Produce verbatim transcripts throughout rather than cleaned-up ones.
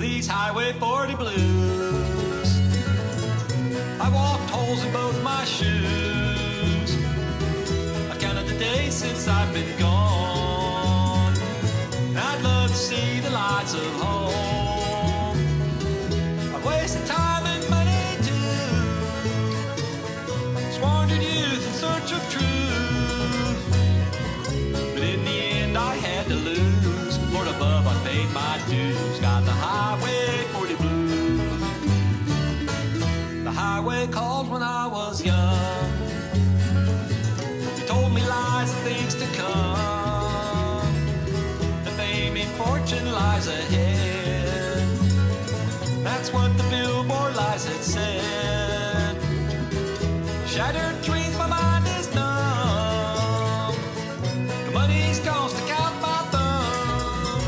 these Highway forty blues. I walked holes in both my shoes. I've counted the days since I've been gone. I'd love to see the lights of home. I've wasted time and money too, squandered youth in search of truth, but in the end I had to lose. Lord above, I paid my dues. Got the Highway forty blues. The highway called when I was young. You told me lies and things to come. The fame and fortune lies ahead. That's what the billboard lies had said. Shattered dreams, my mind is numb. The money's gone, stick out my thumb.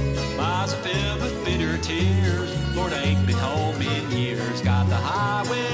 My eyes are filled with bitter tears. Lord, I ain't been home in years. Got the Highway